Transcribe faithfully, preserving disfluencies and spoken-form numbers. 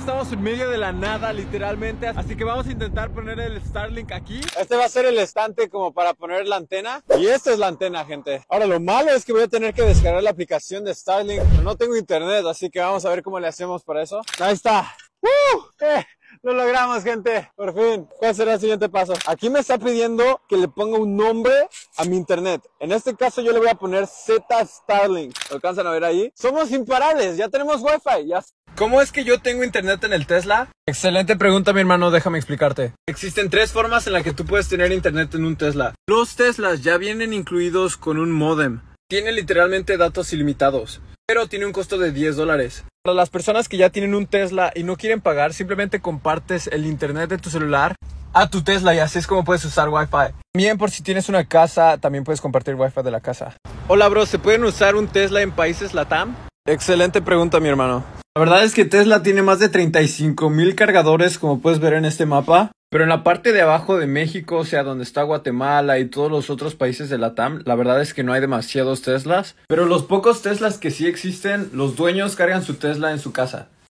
estamos en medio de la nada, literalmente. Así que vamos a intentar poner el Starlink aquí. Este va a ser el estante como para poner la antena. Y esta es la antena, gente. Ahora, lo malo es que voy a tener que descargar la aplicación de Starlink, pero no tengo internet, así que vamos a ver cómo le hacemos para eso. Ahí está. ¡Uh! Eh. Lo logramos, gente, por fin. ¿Cuál será el siguiente paso? Aquí me está pidiendo que le ponga un nombre a mi internet. En este caso yo le voy a poner Z Starlink. ¿Lo alcanzan a ver ahí? Somos imparables, ya tenemos wifi. Ya. ¿Cómo es que yo tengo internet en el Tesla? Excelente pregunta, mi hermano, déjame explicarte. Existen tres formas en las que tú puedes tener internet en un Tesla. Los Teslas ya vienen incluidos con un módem. Tiene literalmente datos ilimitados, pero tiene un costo de diez dólares. Para las personas que ya tienen un Tesla y no quieren pagar, simplemente compartes el internet de tu celular a tu Tesla y así es como puedes usar Wi-Fi. También por si tienes una casa, también puedes compartir Wi-Fi de la casa. Hola, bro, ¿se pueden usar un Tesla en países LATAM? Excelente pregunta, mi hermano. La verdad es que Tesla tiene más de treinta y cinco mil cargadores, como puedes ver en este mapa. Pero en la parte de abajo de México, o sea, donde está Guatemala y todos los otros países de LATAM, la verdad es que no hay demasiados Teslas. Pero los pocos Teslas que sí existen, los dueños cargan su Tesla en su casa.